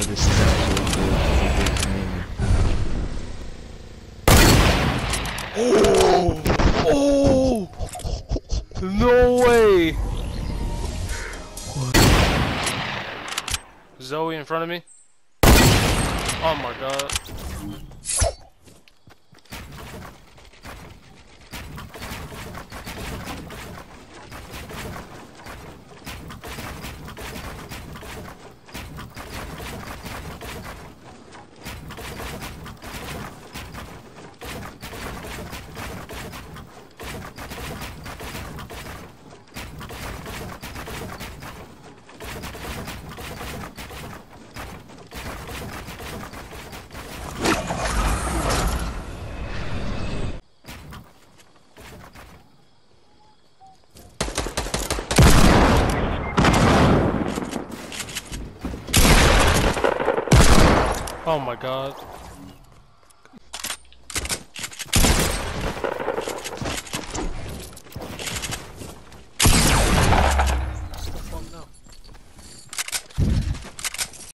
this is actually good. Oh! No way! Zoe in front of me. Oh my god. Oh my god.